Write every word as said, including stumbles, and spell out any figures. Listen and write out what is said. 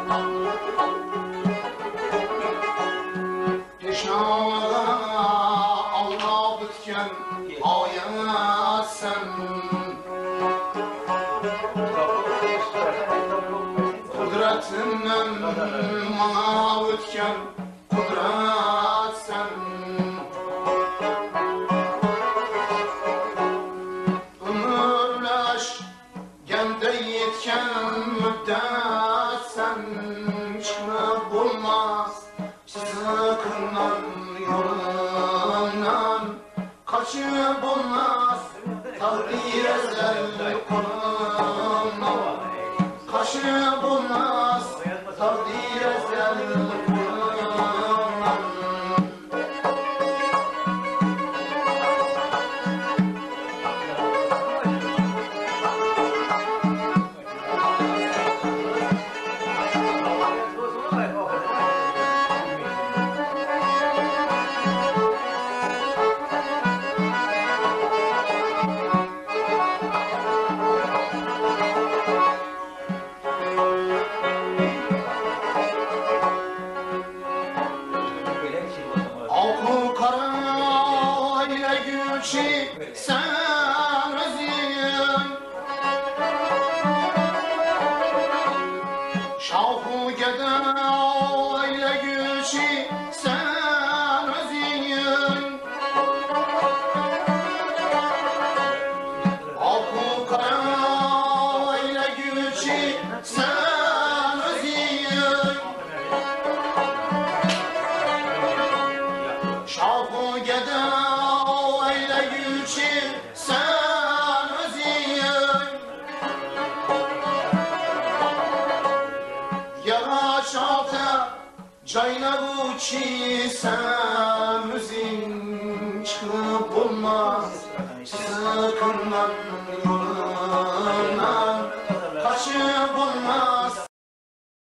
Kudretinden bana ötken kudret sen. Ömürleş gende yetken müddet sen. Çıkıp bulmaz sıkınan yolundan. Kaçıp bulmaz takdir ezel kolundan. Kaçıp bulmaz takdir ezel kolundan. Sen özün şavhu geden aile güçü sen özün Alku kara aile güçü sen özün şavhu geden sen özün yavaş alta cayna bu çi sen özün çıkıp bulmaz sıkınan yolundan kaçıp bulmaz